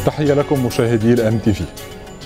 تحية لكم مشاهدي الأم تي في.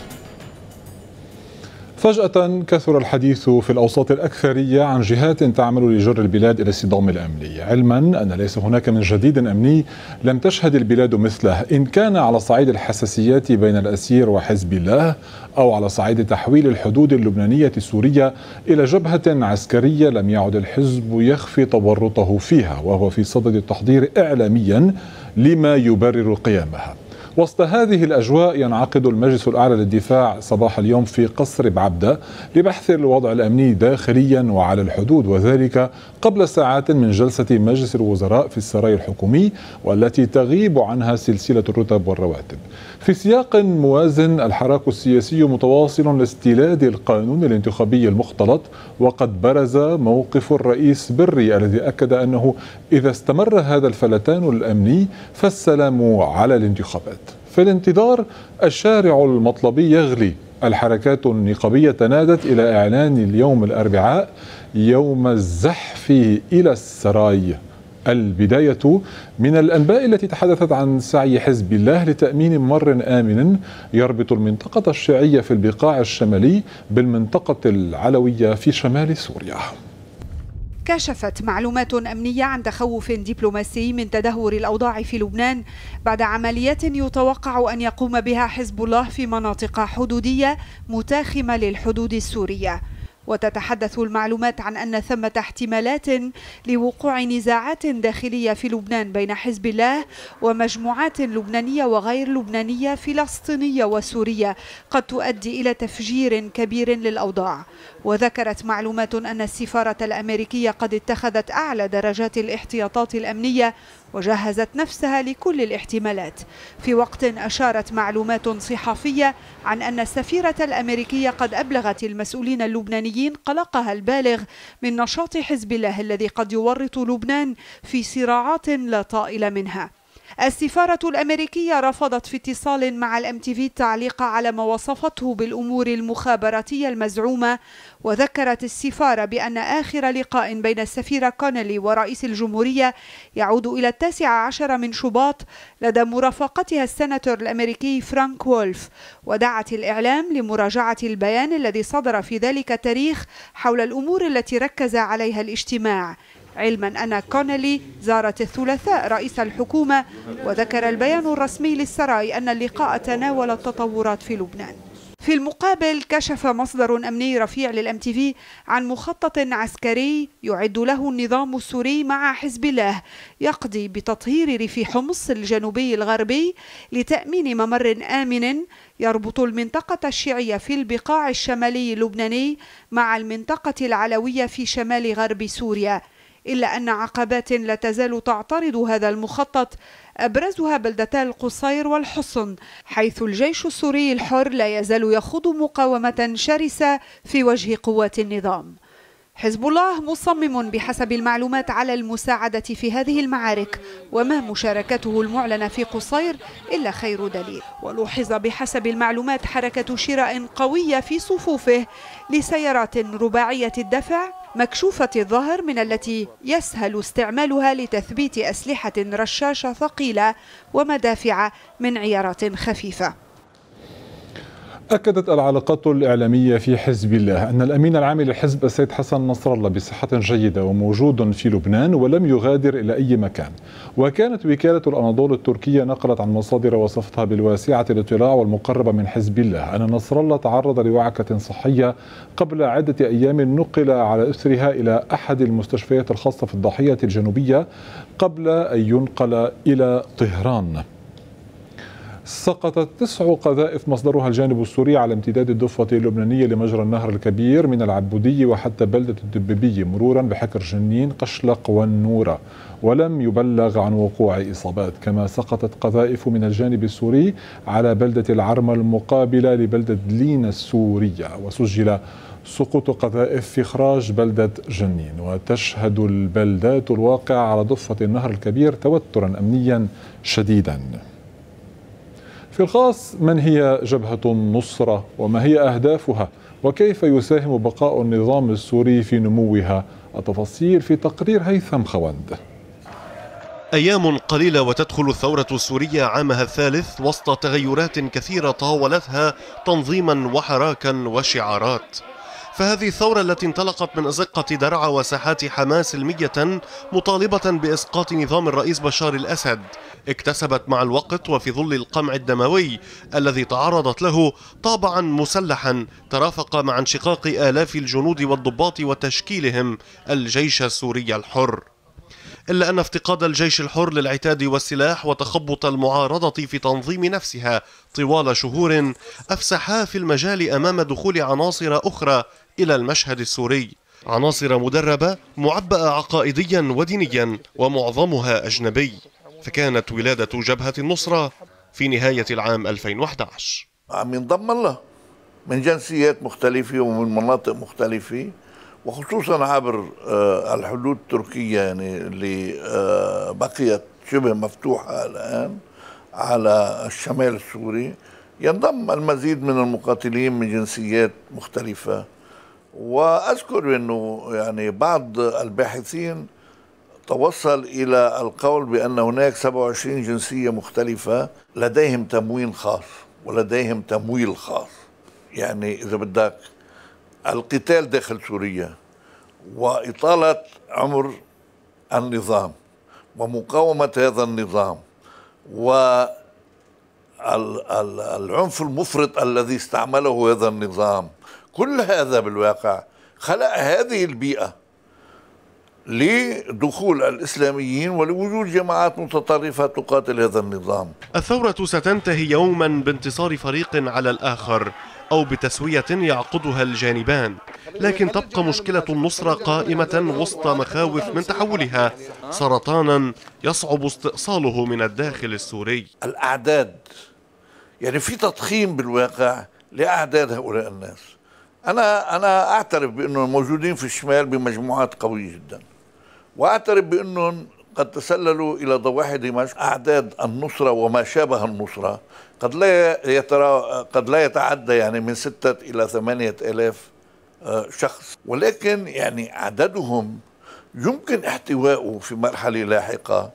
فجأة كثر الحديث في الأوساط الأكثرية عن جهات تعمل لجر البلاد إلى الصدام الأمني، علما أن ليس هناك من جديد أمني لم تشهد البلاد مثله، إن كان على صعيد الحساسيات بين الأسير وحزب الله أو على صعيد تحويل الحدود اللبنانية السورية إلى جبهة عسكرية لم يعد الحزب يخفي تورطه فيها، وهو في صدد التحضير إعلاميا لما يبرر قيامها. وسط هذه الأجواء ينعقد المجلس الأعلى للدفاع صباح اليوم في قصر بعبدة لبحث الوضع الأمني داخليا وعلى الحدود، وذلك قبل ساعات من جلسة مجلس الوزراء في السراي الحكومي والتي تغيب عنها سلسلة الرتب والرواتب. في سياق موازن الحراك السياسي متواصل لاستيلاد القانون الانتخابي المختلط، وقد برز موقف الرئيس بري الذي أكد أنه إذا استمر هذا الفلتان الأمني فالسلام على الانتخابات. في الانتظار الشارع المطلبي يغلي، الحركات النقابية تنادت إلى إعلان اليوم الأربعاء يوم الزحف إلى السراي. البداية من الأنباء التي تحدثت عن سعي حزب الله لتأمين ممر آمن يربط المنطقة الشيعية في البقاع الشمالي بالمنطقة العلوية في شمال سوريا. كشفت معلومات أمنية عن تخوف دبلوماسي من تدهور الأوضاع في لبنان بعد عمليات يتوقع أن يقوم بها حزب الله في مناطق حدودية متاخمة للحدود السورية. وتتحدث المعلومات عن أن ثمة احتمالات لوقوع نزاعات داخلية في لبنان بين حزب الله ومجموعات لبنانية وغير لبنانية فلسطينية وسورية قد تؤدي إلى تفجير كبير للأوضاع. وذكرت معلومات أن السفارة الأمريكية قد اتخذت أعلى درجات الاحتياطات الأمنية وجهزت نفسها لكل الاحتمالات، في وقت أشارت معلومات صحفية عن أن السفيرة الأمريكية قد أبلغت المسؤولين اللبنانيين قلقها البالغ من نشاط حزب الله الذي قد يورط لبنان في صراعات لا طائل منها. السفارة الأمريكية رفضت في اتصال مع الام تي في التعليق على ما وصفته بالأمور المخابراتية المزعومة، وذكرت السفارة بأن آخر لقاء بين السفيرة كونيلي ورئيس الجمهورية يعود إلى 19 من شباط لدى مرافقتها السناتور الأمريكي فرانك وولف، ودعت الإعلام لمراجعة البيان الذي صدر في ذلك التاريخ حول الأمور التي ركز عليها الاجتماع، علما أن كونيلي زارت الثلاثاء رئيس الحكومة. وذكر البيان الرسمي للسراي أن اللقاء تناول التطورات في لبنان. في المقابل كشف مصدر أمني رفيع للام تي في عن مخطط عسكري يعد له النظام السوري مع حزب الله يقضي بتطهير ريف حمص الجنوبي الغربي لتأمين ممر آمن يربط المنطقة الشيعية في البقاع الشمالي اللبناني مع المنطقة العلوية في شمال غرب سوريا، إلا أن عقبات لا تزال تعترض هذا المخطط، أبرزها بلدتا القصير والحصن، حيث الجيش السوري الحر لا يزال يخوض مقاومة شرسة في وجه قوات النظام. حزب الله مصمم بحسب المعلومات على المساعدة في هذه المعارك، وما مشاركته المعلنة في قصير إلا خير دليل. ولوحظ بحسب المعلومات حركة شراء قوية في صفوفه لسيارات رباعية الدفع مكشوفة الظهر من التي يسهل استعمالها لتثبيت أسلحة رشاشة ثقيلة ومدافع من عيارات خفيفة. أكدت العلاقات الإعلامية في حزب الله أن الأمين العام للحزب السيد حسن نصر الله بصحة جيدة وموجود في لبنان ولم يغادر إلى أي مكان. وكانت وكالة الأناضول التركية نقلت عن مصادر وصفتها بالواسعة الاطلاع والمقربة من حزب الله أن نصر الله تعرض لوعكة صحية قبل عدة أيام، نقل على أثرها إلى أحد المستشفيات الخاصة في الضاحية الجنوبية قبل أن ينقل إلى طهران. سقطت 9 قذائف مصدرها الجانب السوري على امتداد الضفة اللبنانية لمجرى النهر الكبير من العبودية وحتى بلدة الدبيبية مرورا بحكر جنين قشلق والنورة، ولم يبلغ عن وقوع إصابات. كما سقطت قذائف من الجانب السوري على بلدة العرمة المقابلة لبلدة دلينا السورية، وسجل سقوط قذائف في إخراج بلدة جنين. وتشهد البلدات الواقعة على ضفة النهر الكبير توترا أمنيا شديدا. في الخاص، من هي جبهة النصرة وما هي أهدافها وكيف يساهم بقاء النظام السوري في نموها؟ التفاصيل في تقرير هيثم خوند. أيام قليلة وتدخل الثورة السورية عامها الثالث وسط تغيرات كثيرة طاولتها تنظيما وحراكا وشعارات. فهذه الثورة التي انطلقت من أزقة درعا وساحات حماة سلمية مطالبة بإسقاط نظام الرئيس بشار الأسد اكتسبت مع الوقت وفي ظل القمع الدموي الذي تعرضت له طابعا مسلحا ترافق مع انشقاق آلاف الجنود والضباط وتشكيلهم الجيش السوري الحر. إلا أن افتقاد الجيش الحر للعتاد والسلاح وتخبط المعارضة في تنظيم نفسها طوال شهور أفسحا في المجال أمام دخول عناصر أخرى إلى المشهد السوري، عناصر مدربة معبأة عقائديا ودينيا ومعظمها أجنبي. فكانت ولادة جبهة النصرة في نهاية العام 2011. عم ينضم الله من جنسيات مختلفة ومن مناطق مختلفة، وخصوصا عبر الحدود التركية يعني اللي بقيت شبه مفتوحة الآن على الشمال السوري. ينضم المزيد من المقاتلين من جنسيات مختلفة. وأذكر أنه يعني بعض الباحثين توصل إلى القول بأن هناك 27 جنسية مختلفة لديهم تموين خاص ولديهم تمويل خاص. يعني إذا بدك القتال داخل سوريا وإطالة عمر النظام ومقاومة هذا النظام والعنف المفرط الذي استعمله هذا النظام، كل هذا بالواقع خلق هذه البيئة لدخول الإسلاميين ولوجود جماعات متطرفة تقاتل هذا النظام. الثورة ستنتهي يوما بانتصار فريق على الآخر أو بتسوية يعقدها الجانبان، لكن تبقى مشكلة النصرة قائمة وسط مخاوف من تحولها سرطانا يصعب استئصاله من الداخل السوري. الأعداد، يعني في تضخيم بالواقع لأعداد هؤلاء الناس. أنا أعترف بأنهم موجودين في الشمال بمجموعات قوية جدا، وأعترف بأنهم قد تسللوا إلى ضواحي دمشق. أعداد النصرة وما شابه النصرة قد لا يتعدى يعني من 6 إلى 8 آلاف شخص، ولكن يعني عددهم يمكن احتوائه في مرحلة لاحقة،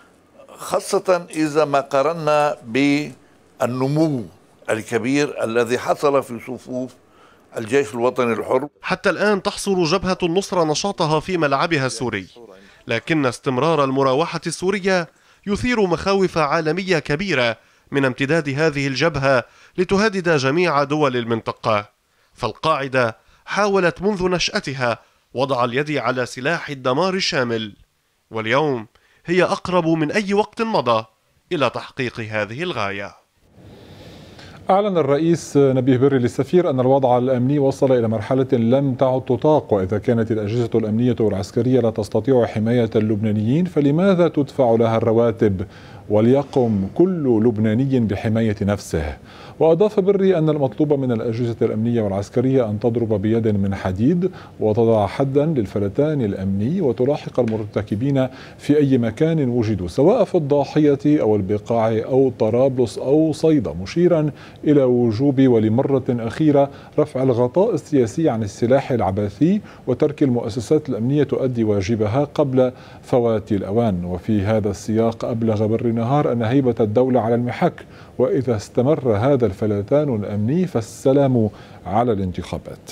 خاصة إذا ما قارنا بالنمو الكبير الذي حصل في صفوف الجيش الوطني الحر. حتى الآن تحصر جبهة النصرة نشاطها في ملعبها السوري، لكن استمرار المراوحة السورية يثير مخاوف عالمية كبيرة من امتداد هذه الجبهة لتهدد جميع دول المنطقة. فالقاعدة حاولت منذ نشأتها وضع اليد على سلاح الدمار الشامل، واليوم هي أقرب من أي وقت مضى إلى تحقيق هذه الغاية. أعلن الرئيس نبيه بري للسفير أن الوضع الأمني وصل إلى مرحلة لم تعد تطاق، وإذا كانت الأجهزة الأمنية والعسكرية لا تستطيع حماية اللبنانيين فلماذا تدفع لها الرواتب وليقم كل لبناني بحماية نفسه؟ وأضاف بري أن المطلوب من الأجهزة الأمنية والعسكرية أن تضرب بيد من حديد وتضع حدا للفلتان الأمني وتلاحق المرتكبين في أي مكان وجدوا، سواء في الضاحية أو البقاع أو طرابلس أو صيدا، مشيرا إلى وجوب ولمرة أخيرة رفع الغطاء السياسي عن السلاح العبثي وترك المؤسسات الأمنية تؤدي واجبها قبل فوات الأوان. وفي هذا السياق أبلغ بري نهار أن هيبة الدولة على المحك، وإذا استمر هذا الفلتان الأمني فالسلام على الانتخابات.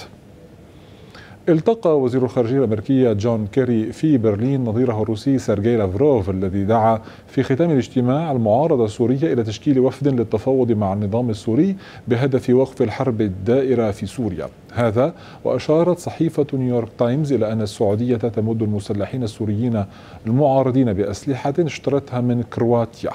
التقى وزير الخارجية الأمريكي جون كيري في برلين نظيره الروسي سيرجي لافروف، الذي دعا في ختام الاجتماع المعارضة السورية إلى تشكيل وفد للتفاوض مع النظام السوري بهدف وقف الحرب الدائرة في سوريا. هذا وأشارت صحيفة نيويورك تايمز إلى أن السعودية تمد المسلحين السوريين المعارضين بأسلحة اشترتها من كرواتيا.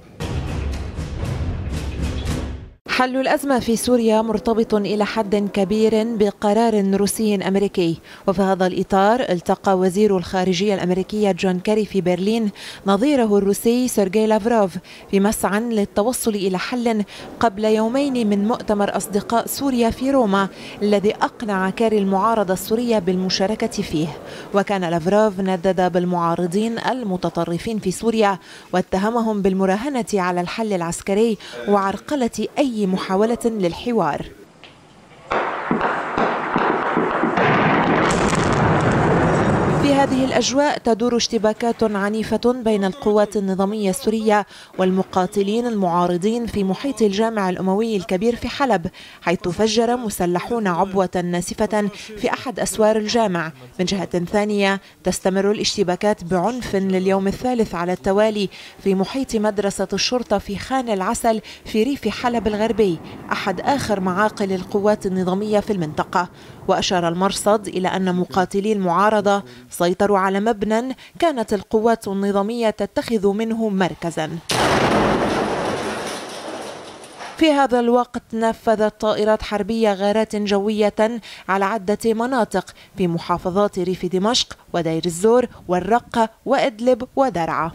حل الأزمة في سوريا مرتبط إلى حد كبير بقرار روسي أمريكي، وفي هذا الإطار التقى وزير الخارجية الأمريكي جون كيري في برلين نظيره الروسي سيرجي لافروف في مسعى للتوصل إلى حل قبل يومين من مؤتمر أصدقاء سوريا في روما الذي أقنع كيري المعارضة السورية بالمشاركة فيه. وكان لافروف ندد بالمعارضين المتطرفين في سوريا واتهمهم بالمراهنة على الحل العسكري وعرقلة أي محاولة للحوار. في هذه الأجواء تدور اشتباكات عنيفة بين القوات النظامية السورية والمقاتلين المعارضين في محيط الجامع الأموي الكبير في حلب، حيث فجر مسلحون عبوة ناسفة في أحد أسوار الجامع. من جهة ثانية تستمر الاشتباكات بعنف لليوم الثالث على التوالي في محيط مدرسة الشرطة في خان العسل في ريف حلب الغربي، أحد آخر معاقل القوات النظامية في المنطقة. وأشار المرصد إلى أن مقاتلي المعارضة سيطروا على مبنى كانت القوات النظامية تتخذ منه مركزا. في هذا الوقت نفذت طائرات حربية غارات جوية على عدة مناطق في محافظات ريف دمشق ودير الزور والرقة وإدلب ودرعا.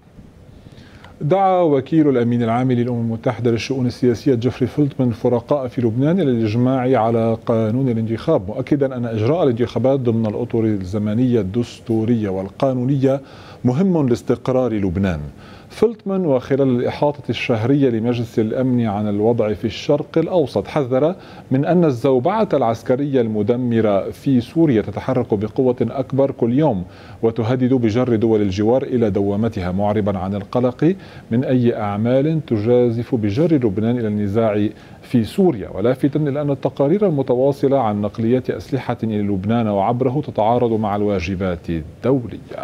دعا وكيل الأمين العام للأمم المتحدة للشؤون السياسية جيفري فولتمان الفرقاء في لبنان إلى الإجماع على قانون الانتخاب، مؤكدا أن إجراء الانتخابات ضمن الأطر الزمنية الدستورية والقانونية مهم لاستقرار لبنان. فولتمان وخلال الإحاطة الشهرية لمجلس الأمن عن الوضع في الشرق الأوسط حذر من أن الزوبعة العسكرية المدمرة في سوريا تتحرك بقوة أكبر كل يوم وتهدد بجر دول الجوار إلى دوامتها، معربا عن القلق من أي أعمال تجازف بجر لبنان إلى النزاع في سوريا، ولافتا إلى أن التقارير المتواصلة عن نقليات أسلحة إلى لبنان وعبره تتعارض مع الواجبات الدولية.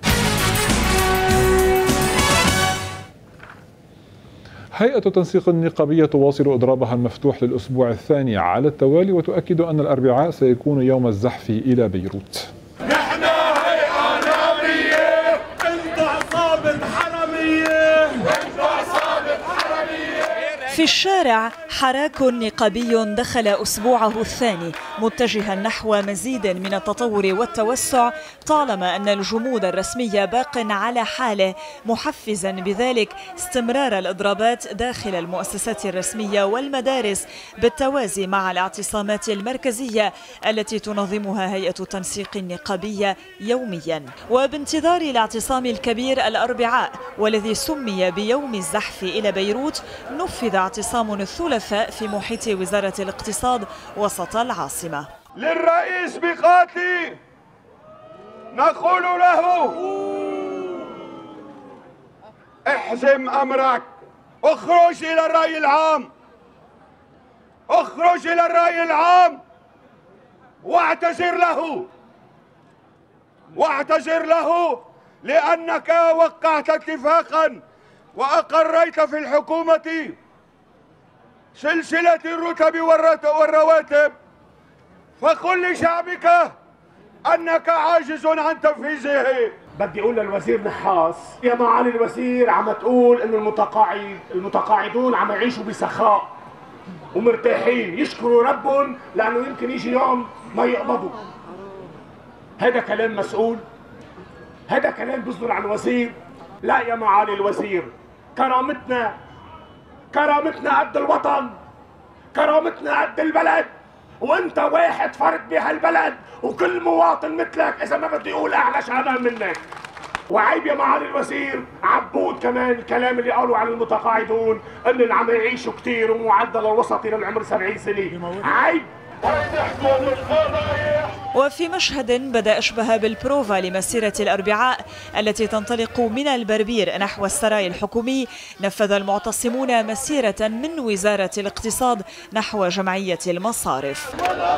هيئة تنسيق النقابية تواصل إضرابها المفتوح للأسبوع الثاني على التوالي، وتؤكد أن الأربعاء سيكون يوم الزحف إلى بيروت. نحن هيئة نقابية، انتوا عصابة حرامية، انتوا عصابة حرامية. في الشارع حراك نقابي دخل أسبوعه الثاني متجها نحو مزيد من التطور والتوسع، طالما أن الجمود الرسمي باق على حاله، محفزا بذلك استمرار الإضرابات داخل المؤسسات الرسمية والمدارس بالتوازي مع الاعتصامات المركزية التي تنظمها هيئة التنسيق النقابية يوميا. وبانتظار الاعتصام الكبير الأربعاء والذي سمي بيوم الزحف إلى بيروت، نفذ اعتصام الثلاثاء في محيط وزارة الاقتصاد وسط العاصمة. للرئيس بقاتي نقول له احزم أمرك، اخرج إلى الرأي العام، اخرج إلى الرأي العام واعتذر له لأنك وقعت اتفاقا وأقريت في الحكومة سلسلة الرتب والرواتب، فقل لشعبك أنك عاجز عن تنفيذه. بدي أقول للوزير نحاس، يا معالي الوزير عم تقول إنه المتقاعدون عم يعيشوا بسخاء ومرتاحين، يشكروا ربهم لأنه يمكن يجي يوم ما يقبضوا. هذا كلام مسؤول؟ هذا كلام بيصدر عن وزير؟ لا يا معالي الوزير، كرامتنا قد الوطن، كرامتنا قد البلد، وانت واحد فرد بهالبلد وكل مواطن مثلك، اذا ما بدي اقول اعلى شأنا منك. وعيب يا معالي الوزير عبود كمان الكلام اللي قالوا عن المتقاعدون ان اللي عم يعيشوا كثير ومعدل الوسطي للعمر 70 سنة، عيب. وفي مشهد بدأ أشبه بالبروفا لمسيرة الأربعاء التي تنطلق من البربير نحو السراي الحكومي، نفذ المعتصمون مسيرة من وزارة الاقتصاد نحو جمعية المصارف.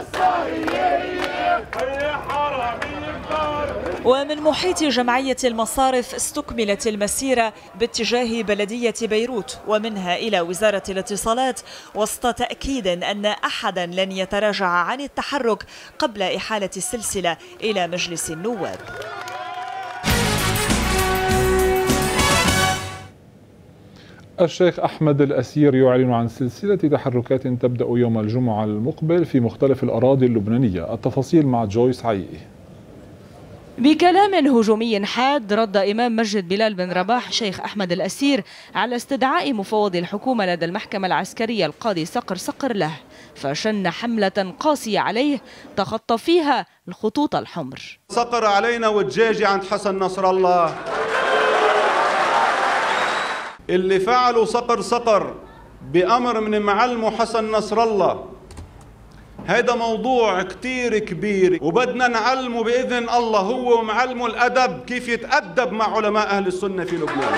ومن محيط جمعية المصارف استكملت المسيرة باتجاه بلدية بيروت ومنها إلى وزارة الاتصالات، وسط تأكيد أن أحدا لن يتراجع عن التحرك قبل إحالة السلسلة إلى مجلس النواب. الشيخ أحمد الأسير يعلن عن سلسلة تحركات تبدأ يوم الجمعة المقبل في مختلف الأراضي اللبنانية. التفاصيل مع جويس عيقي. بكلام هجومي حاد رد إمام مسجد بلال بن رباح شيخ أحمد الأسير على استدعاء مفوض الحكومة لدى المحكمة العسكرية القاضي صقر له، فشن حملة قاسية عليه تخطى فيها الخطوط الحمر. صقر علينا والجاجي عند حسن نصر الله، اللي فعلوا صقر بأمر من معلمه حسن نصر الله، هذا موضوع كتير كبير وبدنا نعلمه بإذن الله، هو ومعلمه الأدب كيف يتأدب مع علماء أهل السنة في لبنان.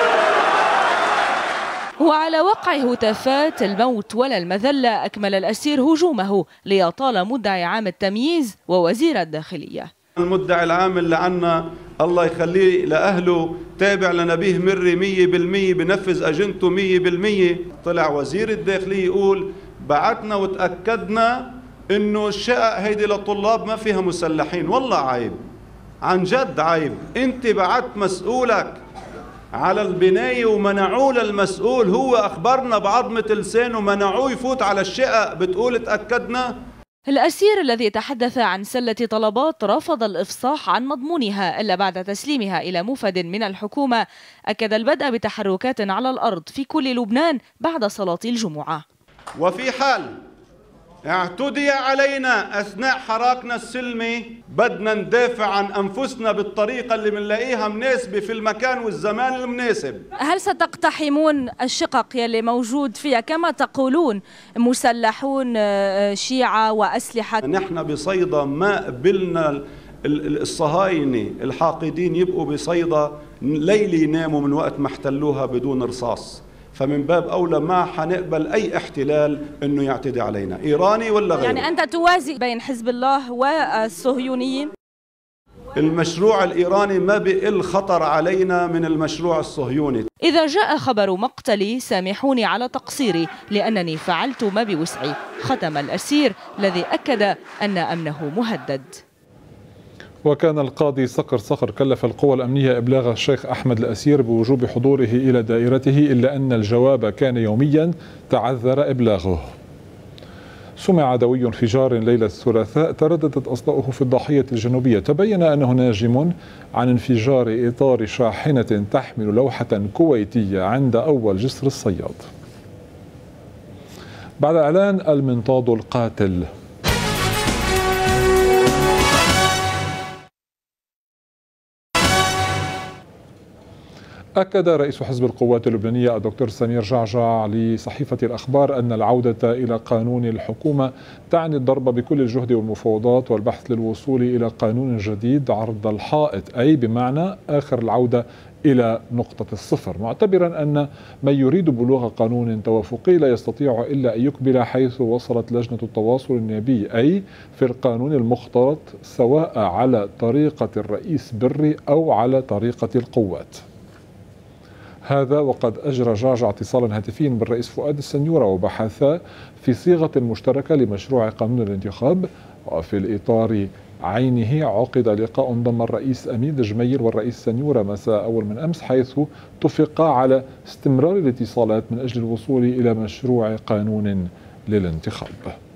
وعلى وقع هتافات الموت ولا المذلة أكمل الأسير هجومه ليطال مدعي عام التمييز ووزير الداخلية. المدعي العام اللي عنا الله يخليه لأهله تابع لنبيه مري 100% بنفذ أجندته 100%. طلع وزير الداخلية يقول بعتنا وتأكدنا إنه الشقق هيدي للطلاب ما فيها مسلحين. والله عيب، عن جد عيب. أنت بعت مسؤولك على البناية ومنعوه للمسؤول، هو أخبرنا بعظمة لسانه منعوه يفوت على الشقق، بتقول تأكدنا؟ الأسير الذي تحدث عن سلة طلبات رفض الإفصاح عن مضمونها إلا بعد تسليمها إلى مفد من الحكومة أكد البدء بتحركات على الأرض في كل لبنان بعد صلاة الجمعة. وفي حال اعتدي علينا أثناء حراكنا السلمي بدنا ندافع عن أنفسنا بالطريقة اللي بنلاقيها مناسبة في المكان والزمان المناسب. هل ستقتحمون الشقق يلي موجود فيها كما تقولون مسلحون شيعة وأسلحة؟ نحن بصيدا ما قبلنا الصهاينة الحاقدين يبقوا بصيدا ليلي يناموا من وقت ما احتلوها بدون رصاص، فمن باب أولى ما حنقبل أي احتلال أنه يعتدي علينا إيراني ولا غيره. يعني أنت توازي بين حزب الله والصهيونيين؟ المشروع الإيراني ما بقل خطر علينا من المشروع الصهيوني. إذا جاء خبر مقتلي سامحوني على تقصيري لأنني فعلت ما بوسعي، ختم الأسير الذي أكد أن أمنه مهدد. وكان القاضي صقر كلف القوى الأمنية إبلاغ الشيخ أحمد الأسير بوجوب حضوره إلى دائرته، إلا أن الجواب كان يوميا تعذر إبلاغه. سمع دوي انفجار ليلة الثلاثاء ترددت أصداؤه في الضاحية الجنوبية. تبين أنه ناجم عن انفجار إطار شاحنة تحمل لوحة كويتية عند أول جسر الصياد. بعد إعلان المنطاد القاتل. أكد رئيس حزب القوات اللبنانية الدكتور سمير جعجع لصحيفة الأخبار أن العودة إلى قانون الحكومة تعني الضرب بكل الجهد والمفاوضات والبحث للوصول إلى قانون جديد عرض الحائط، أي بمعنى آخر العودة إلى نقطة الصفر، معتبرا أن من يريد بلوغ قانون توافقي لا يستطيع إلا أن يقبل حيث وصلت لجنة التواصل النيابي، أي في القانون المختلط سواء على طريقة الرئيس بري أو على طريقة القوات. هذا وقد أجرى جعجع اتصالا هاتفيا بالرئيس فؤاد السنيورة وبحثا في صيغة مشتركة لمشروع قانون الانتخاب. وفي الإطار عينه عقد لقاء ضم الرئيس أمين الجميل والرئيس سنيورة مساء أول من أمس، حيث اتفقا على استمرار الاتصالات من أجل الوصول إلى مشروع قانون للانتخاب.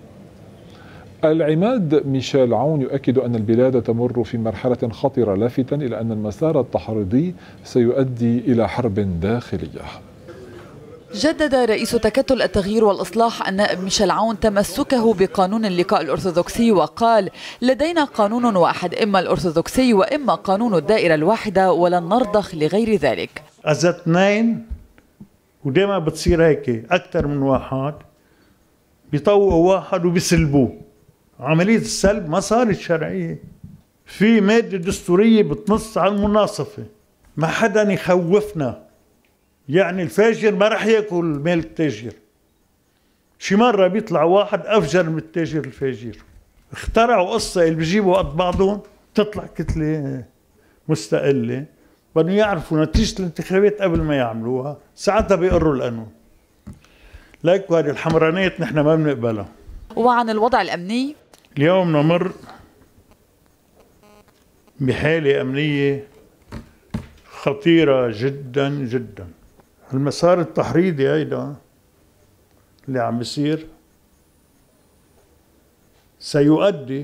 العماد ميشيل عون يؤكد أن البلاد تمر في مرحلة خطرة، لافتا إلى أن المسار التحريضي سيؤدي إلى حرب داخلية. جدد رئيس تكتل التغيير والإصلاح النائب ميشيل عون تمسكه بقانون اللقاء الأرثوذكسي، وقال: لدينا قانون واحد، إما الأرثوذكسي وإما قانون الدائرة الواحدة، ولن نرضخ لغير ذلك. إذا اثنين ودائما بتصير هيك أكثر من واحد بيطوقوا واحد وبيسلبوه، عملية السلب ما صارت شرعية. في مادة دستورية بتنص على المناصفة، ما حدا يخوفنا. يعني الفاجر ما رح ياكل مال التاجر. شي مرة بيطلع واحد أفجر من التاجر الفاجر. اخترعوا قصة اللي بيجيبوا قد بعضهم تطلع كتلة مستقلة، بدهم يعرفوا نتيجة الانتخابات قبل ما يعملوها، ساعتها بيقروا القانون. ليك هذه الحمرانات نحن ما بنقبلها. وعن الوضع الأمني، اليوم نمر بحالة أمنية خطيرة جدا جدا. المسار التحريضي هيدا اللي عم بيصير سيؤدي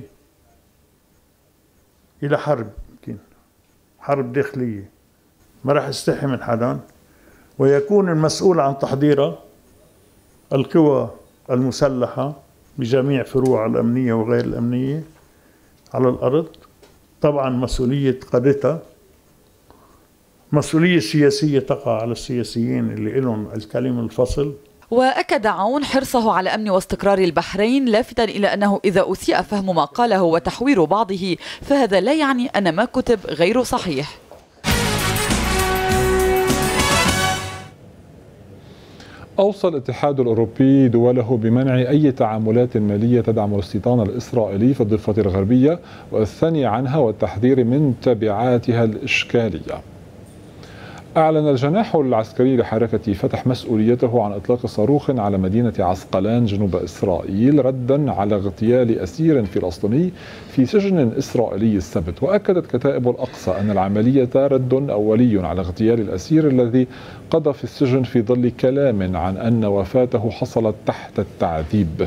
إلى حرب، يمكن حرب داخلية ما راح يستحي من حدا، ويكون المسؤول عن تحضيرها القوى المسلحة بجميع فروعها الأمنية وغير الأمنية على الأرض. طبعا مسؤولية قادتها مسؤولية سياسية تقع على السياسيين اللي لهم الكلمة الفصل. وأكد عون حرصه على أمن واستقرار البحرين، لافتا إلى أنه إذا أسيء فهم ما قاله وتحوير بعضه فهذا لا يعني أن ما كتب غير صحيح. أوصى الاتحاد الأوروبي دوله بمنع أي تعاملات مالية تدعم الاستيطان الإسرائيلي في الضفة الغربية والثني عنها والتحذير من تبعاتها الإشكالية. أعلن الجناح العسكري لحركة فتح مسؤوليته عن إطلاق صاروخ على مدينة عسقلان جنوب إسرائيل ردا على اغتيال أسير فلسطيني في سجن إسرائيلي السبت. وأكدت كتائب الأقصى أن العملية رد أولي على اغتيال الأسير الذي قضى في السجن في ظل كلام عن أن وفاته حصلت تحت التعذيب.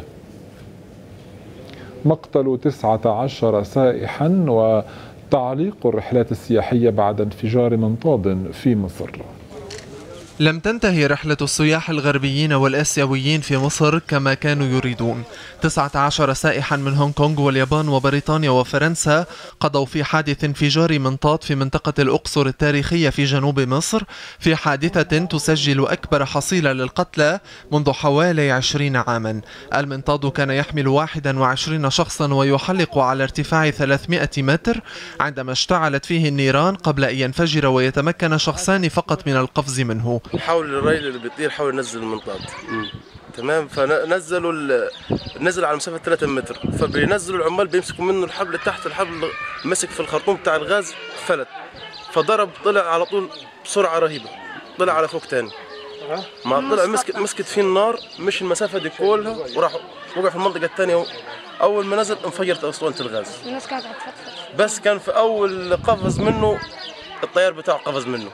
مقتل 19 سائحا وتعليق الرحلات السياحية بعد انفجار منطاد في مصر. لم تنتهي رحلة السياح الغربيين والآسيويين في مصر كما كانوا يريدون. 19 سائحا من هونغ كونغ واليابان وبريطانيا وفرنسا قضوا في حادث انفجار منطاد في منطقة الأقصر التاريخية في جنوب مصر، في حادثة تسجل أكبر حصيلة للقتلى منذ حوالي 20 عاما. المنطاد كان يحمل 21 شخصا ويحلق على ارتفاع 300 متر عندما اشتعلت فيه النيران قبل أن ينفجر ويتمكن شخصان فقط من القفز منه. حاول الرجل اللي بيطير حاول ينزل المنطاد، تمام، فنزلوا نزل على مسافه 3 متر، فبينزلوا العمال بيمسكوا منه الحبل تحت، الحبل مسك في الخرطوم بتاع الغاز فلت، فضرب طلع على طول بسرعه رهيبه، طلع على فوق تاني، ما طلع مسكت فيه النار، مش المسافه دي كلها وراح وقع في المنطقه الثانيه. اول ما نزل انفجرت اسطوانه الغاز، بس كان في اول قفز منه الطيار بتاعه قفز منه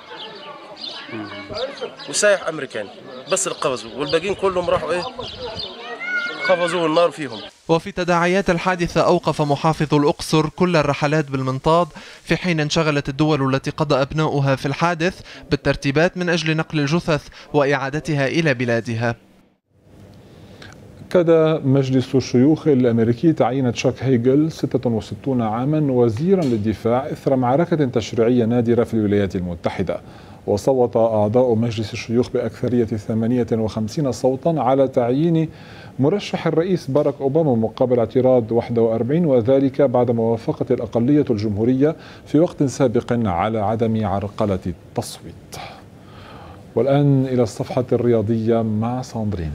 وسايح امريكاني بس اللي قفزوا، والباقيين كلهم راحوا قفزوا النار فيهم. وفي تداعيات الحادثة أوقف محافظ الأقصر كل الرحلات بالمنطاد، في حين انشغلت الدول التي قضى أبناؤها في الحادث بالترتيبات من أجل نقل الجثث وإعادتها إلى بلادها. أكد مجلس الشيوخ الأمريكي تعيين تشاك هيجل 66 عاما وزيرا للدفاع إثر معركة تشريعية نادرة في الولايات المتحدة. وصوت أعضاء مجلس الشيوخ بأكثرية 58 صوتا على تعيين مرشح الرئيس باراك أوباما مقابل اعتراض 41، وذلك بعد موافقة الأقلية الجمهورية في وقت سابق على عدم عرقلة التصويت. والآن إلى الصفحة الرياضية مع ساندرين.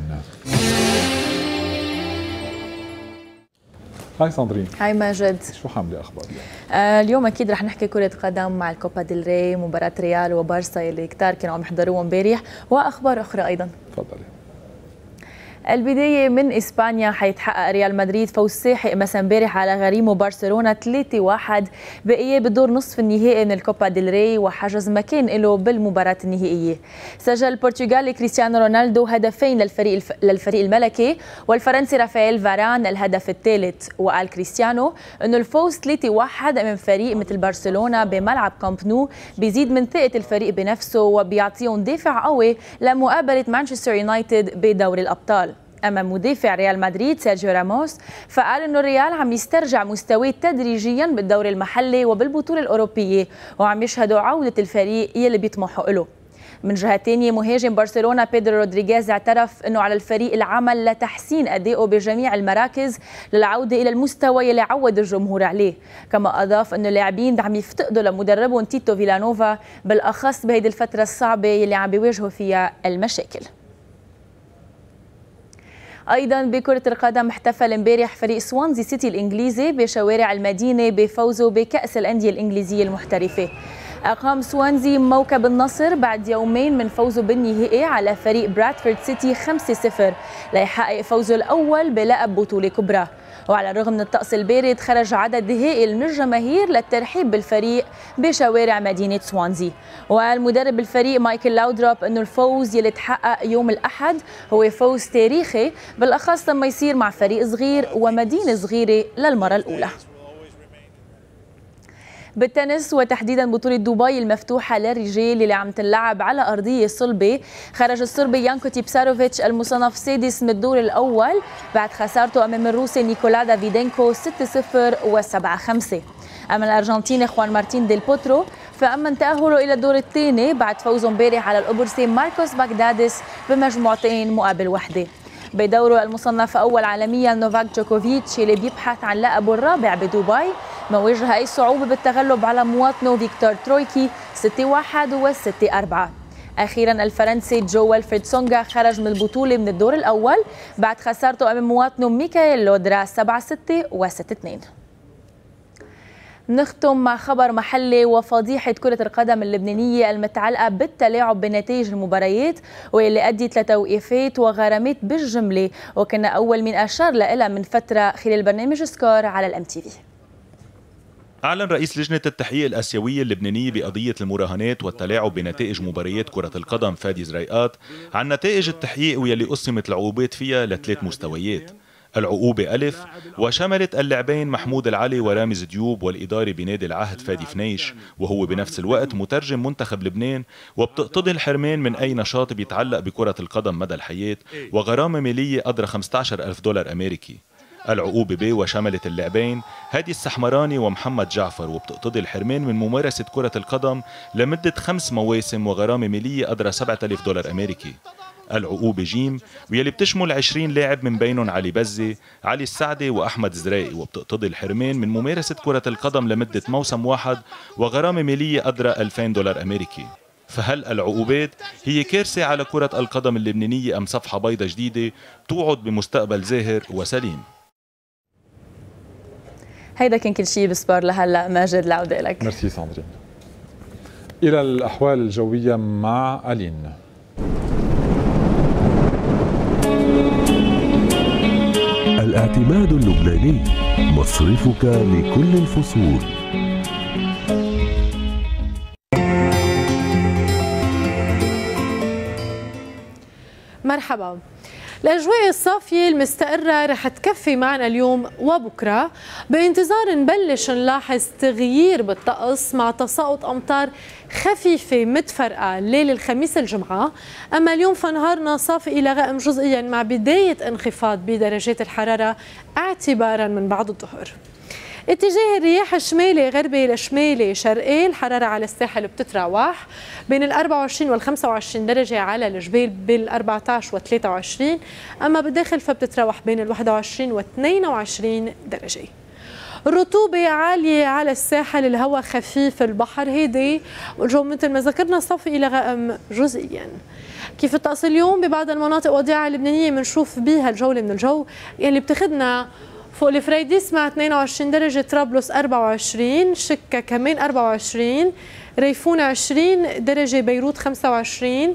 هاي ساندرين. هاي ماجد. شو حاملة أخبار اليوم أكيد رح نحكي كرة قدم مع الكوبا ديل ري، مباراة ريال وبارسا اللي كتار كانوا عم يحضروها امبارح، وأخبار أخرى أيضا. تفضلي. البداية من إسبانيا، حيتحقق ريال مدريد فوز ساحق مساء امبارح على غريمه برشلونة 3-1 بإياب بدور نصف النهائي من الكوبا ديل ري، وحجز مكان له بالمباراة النهائية. سجل البرتغالي كريستيانو رونالدو هدفين للفريق الملكي، والفرنسي رافائيل فاران الهدف الثالث. وقال كريستيانو أنه الفوز 3-1 أمام فريق مثل برشلونة بملعب كامب نو بيزيد من ثقة الفريق بنفسه وبيعطيهم دافع قوي لمقابلة مانشستر يونايتد بدوري الأبطال. أما مدافع ريال مدريد سيرجيو راموس فقال أنه الريال عم يسترجع مستواه تدريجيا بالدوري المحلي وبالبطولة الأوروبية، وعم يشهدوا عودة الفريق يلي بيطمحوا له. من جهة تانية، مهاجم برشلونة بيدرو رودريغيز اعترف أنه على الفريق العمل لتحسين أدائه بجميع المراكز للعودة إلى المستوى يلي عود الجمهور عليه. كما أضاف أنه اللاعبين عم يفتقدوا لمدربهم تيتو فيلانوفا، بالأخص بهيدي الفترة الصعبة يلي عم بيواجهوا فيها المشاكل. أيضا بكرة القدم، احتفل امبارح فريق سوانزي سيتي الإنجليزي بشوارع المدينة بفوزه بكأس الأندية الإنجليزية المحترفة. أقام سوانزي موكب النصر بعد يومين من فوزه بالنهائي على فريق برادفورد سيتي 5-0 ليحقق فوزه الأول بلقب بطولة كبرى. وعلى الرغم من الطقس البارد، خرج عدد هائل من الجماهير للترحيب بالفريق بشوارع مدينة سوانزي. وقال مدرب الفريق مايكل لاودروب أنه الفوز يلي تحقق يوم الأحد هو فوز تاريخي، بالأخص لما يصير مع فريق صغير ومدينة صغيرة للمرة الأولى. بالتنس، وتحديدا بطولة دبي المفتوحة للرجال اللي عم تلعب على أرضية صلبة، خرج الصربي يانكو تيبساروفيتش المصنف سادس من الدور الأول بعد خسارته أمام الروسي نيكولا دافيدينكو 6-0 و7-5. أما الأرجنتيني خوان مارتين ديل بوترو فأما تأهلوا إلى الدور الثاني بعد فوزه امبارح على القبرصي ماركوس باغدادس بمجموعتين مقابل وحدة. بدوره المصنف أول عالميا نوفاك جوكوفيتش اللي بيبحث عن لقبه الرابع بدبي ما واجه أي صعوبة بالتغلب على مواطنه فيكتور ترويكي 6-1 و6-4. أخيرا الفرنسي جو ويلفريد سونغا خرج من البطولة من الدور الأول بعد خسارته أمام مواطنه ميكائيل لودرا 7-6 و6-2. نختم مع خبر محلي وفضيحة كرة القدم اللبنانية المتعلقة بالتلاعب بنتائج المباريات واللي أدت لتوقيفات وغرامات بالجملة، وكنا أول من أشار لها من فترة خلال برنامج سكور على الMTV. أعلن رئيس لجنة التحقيق الآسيوية اللبنانية بقضية المراهنات والتلاعب بنتائج مباريات كرة القدم فادي زريقات عن نتائج التحقيق واللي قسمت العقوبات فيها لثلاث مستويات. العقوبة ألف وشملت اللاعبين محمود العلي ورامز ديوب والإداري بنادي العهد فادي فنيش، وهو بنفس الوقت مترجم منتخب لبنان، وبتقتضي الحرمان من أي نشاط بيتعلق بكرة القدم مدى الحياة وغرامة مالية قدر $15,000 أمريكي. العقوبة ب وشملت اللاعبين هادي السحمراني ومحمد جعفر، وبتقتضي الحرمان من ممارسة كرة القدم لمدة 5 مواسم وغرامة مالية قدر $7,000 أمريكي. العقوبة جيم واللي بتشمل 20 لاعب من بينهم علي بزي، علي السعدي وأحمد زراقي، وبتقتضي الحرمان من ممارسة كرة القدم لمدة موسم واحد وغرامة مالية قدر $2,000 أمريكي. فهل العقوبات هي كارثة على كرة القدم اللبنانية أم صفحة بيضاء جديدة توعد بمستقبل زاهر وسليم؟ هيدا كان كل شيء بسبار لهلا. ماجد العودة لك. ميرسي ساندرين. إلى الأحوال الجوية مع ألين. الاعتماد اللبناني مصرفك لكل الفصول. مرحبا. الأجواء الصافية المستقرة رح تكفي معنا اليوم وبكرة، بانتظار نبلش نلاحظ تغيير بالطقس مع تساقط أمطار خفيفة متفرقة ليلة الخميس الجمعة. أما اليوم فنهارنا صافي إلى غائم جزئيا مع بداية انخفاض بدرجات الحرارة اعتبارا من بعد الظهر. اتجاه الرياح الشمالي غربي لشمالي شرقي، الحرارة على الساحل بتتراوح بين ال 24 وال 25 درجة على الجبال بال 14 و 23، أما بالداخل فبتتراوح بين ال 21 و 22 درجة. الرطوبة عالية على الساحل، الهواء خفيف، البحر هادي، والجو مثل ما ذكرنا صافي إلى غائم جزئيا. كيف الطقس اليوم ببعض المناطق وديعة اللبنانية بنشوف بيها الجولة من الجو يلي بتاخدنا فوق الفريديس مع 22 درجة، طرابلس 24، شكا كمان 24، ريفون 20 درجة، بيروت 25،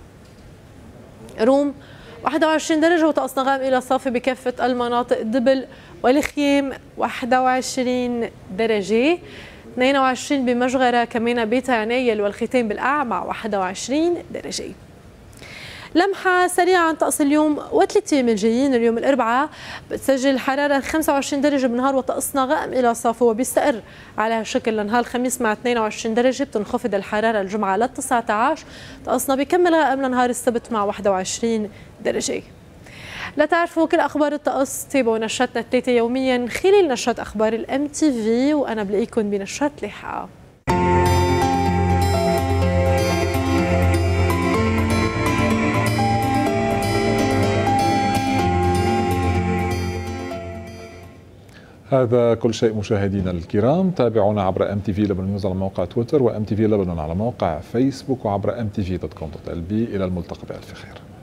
روم 21 درجة، وطقسنا غائم إلى صافي بكافة المناطق. دبل والخيام 21 درجة، 22 بمجغرة، كمان بيت عنايل والختام بالقاع مع 21 درجة. لمحة سريعة عن طقس اليوم و3 أيام الجايين. اليوم الأربعاء بتسجل الحرارة 25 درجة بالنهار وطقسنا غائم إلى صافي وبيستقر على هالشكل لنهار الخميس مع 22 درجة. بتنخفض الحرارة الجمعة ل 19، طقسنا بيكمل غائم لنهار السبت مع 21 درجة. لتعرفوا كل أخبار الطقس تابعوا نشرتنا 3 يوميا خلال نشرة أخبار الMTV، وأنا بلاقيكم بنشرة لاحقة. هذا كل شيء مشاهدينا الكرام، تابعونا عبر MTV لبنان نيوز على موقع تويتر وMTV لبنان على موقع فيسبوك وعبر mtv.com.lb. إلى الملتقى بألف خير.